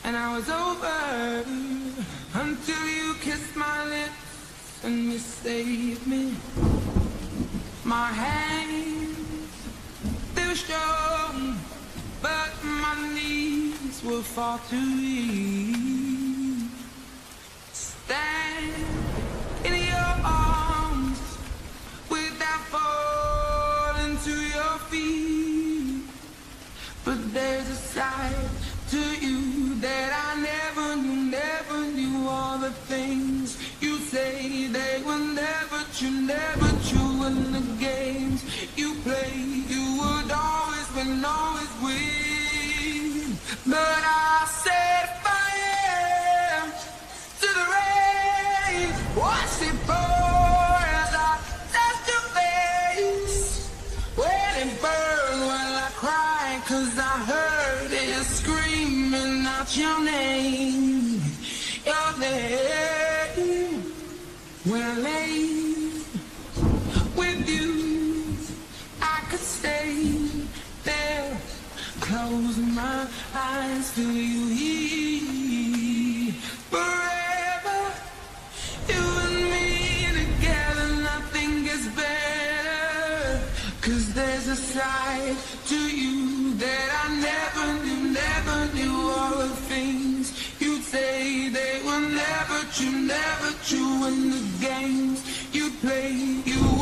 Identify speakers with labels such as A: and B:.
A: and I was over until you kissed my lips and you saved me. My hands, they were strong, but my knees were far too weak. Stand in your arms without falling to your feet. But there's a side to you that I never knew all the things you say they were never true, and the games you play, you would always win, always win. But I set fire to the rain, watch it pour as I touch your face. When it burned, well I cried 'cause I heard it screaming out your name, your name. When I lay with you, I could stay there, close my eyes, feel you here forever. You and me together, nothing gets better. 'Cause there's a side to you that I never knew all the things you'd say they were never true, and the games you play, you